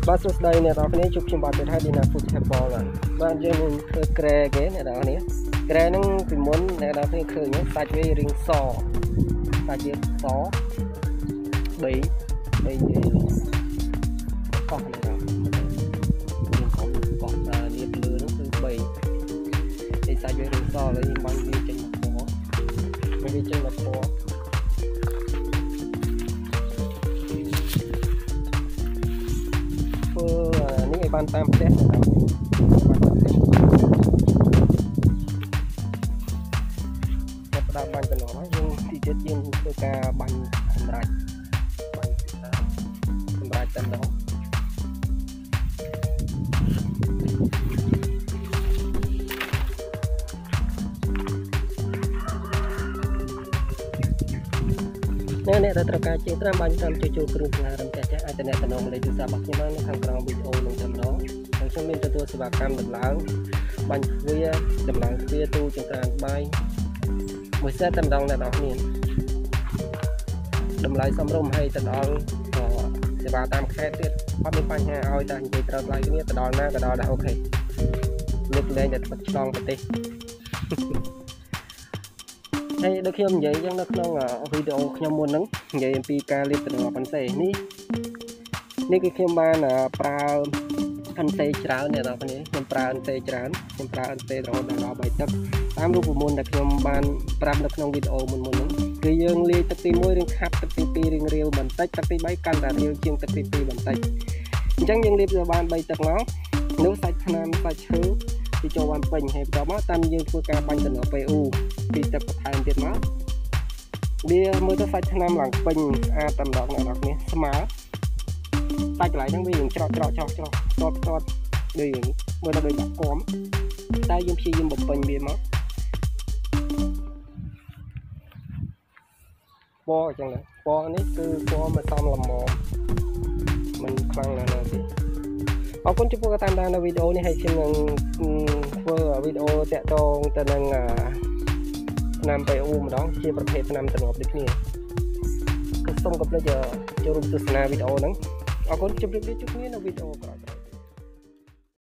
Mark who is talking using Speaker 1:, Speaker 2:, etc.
Speaker 1: បាទសួស្តីអ្នកនរគ្នាជួបខ្ញុំបាទទៀតហើយឌីណាហ្វូតហេបលបាទយើងនឹងធ្វើក្រែគេអ្នកនរគ្នាក្រែហ្នឹងពីមុនអ្នកនរគ្នាឃើញសាច់វារាងសសាច់វាស3និយាយកោះនេះដល់យើងកោះលាបលើហ្នឹងគឺ3ឯសាច់វារាងសហើយយើងបាញ់វាចេញមកពណ៌វាចេញមកពណ៌នេះឲ្យបានតាមផ្ទះចាប់ដើមបាញ់តំណហើយយើងទីទៀតយើងធ្វើការបាញ់សម្រាប់តែម្ដងនេះត្រូវការជាងត្រាំបាញ់តាមជួយគ្រឿងសង្ហារឹមចាស់អាចតំណលេខទូរស័ព្ទរបស់ខ្ញុំនៅខាងក្រោមវីដេអូនឹងតែម្ដងហើយខ្ញុំមានទទួលសេវាកម្មដំឡើងបាញ់ទ្វារដំឡើងទ្វារទូចង្ក្រានបាយមួយសេតតែម្ដងអ្នកនរគ្នាតម្លៃសមរម្យហើយទៅដល់សេវាតាមខេត្តទៀតអត់មានបញ្ហាឲ្យតែនិយាយត្រូវថ្លៃគ្នាទៅដល់ណាក៏ដល់ដែរអូខេលើកលែងតែទឹកឆ្លងប្រទេសហើយដូចខ្ញុំនិយាយអញ្ចឹងនៅក្នុងវីដេអូខ្ញុំមុនហ្នឹងនិយាយអំពីការលាបតំណប៉ាន់សេនេះគឺខ្ញុំបានប្រើអិនសេច្រើនអ្នកនរគ្នាខ្ញុំប្រើអិនសេច្រើនខ្ញុំប្រើអិនសេរហូតដល់3ទឹកតាមរូបមន្តដែលខ្ញុំបានប្រាប់នៅក្នុងវីដេអូមុនហ្នឹងគឺយើងលាយទឹកទី1រៀងខាប់ទឹកទី2រៀងរាវបន្តិចទឹកទី3កាន់តែរាវជាងទឹកទី2បន្តិចអញ្ចឹងយើងលាបទៅបាន3ទឹកមកនោះសាច់ថ្នាំសាច់ឈើទីចូលបានពេញហើយបន្តមកតាមយើងធ្វើការបាញ់តំណPUពីទឹកបន្ថែមទៀតមកវាមើលទៅសាច់ថ្នាំឡើងពេញស្អាតតែម្ដងអ្នកនរគ្នាស្មើសាច់កន្លែងហ្នឹងវាយើងច្រកទាត់ដូចនេះមើលទៅដូចដាក់គំតែយើងព្យាយាមបំពេញវាមកពណ៌អញ្ចឹងដែរពណ៌នេះគឺពណ៌មកសមល្មមមិនខ្លាំងណាស់ទេអរគុណចំពោះការតាមដាននៅវីដេអូនេះហើយខ្ញុំនឹងធ្វើវីដេអូតាក់ទងទៅនឹងថ្នាំ PU ម្ដងជាប្រភេទថ្នាំទំនាប់ដូចគ្នាសូមកុំភ្លេចចូលរួមទស្សនាវីដេអូហ្នឹងអរគុណជម្រាបលាជួបគ្នានៅវីដេអូក្រោយៗ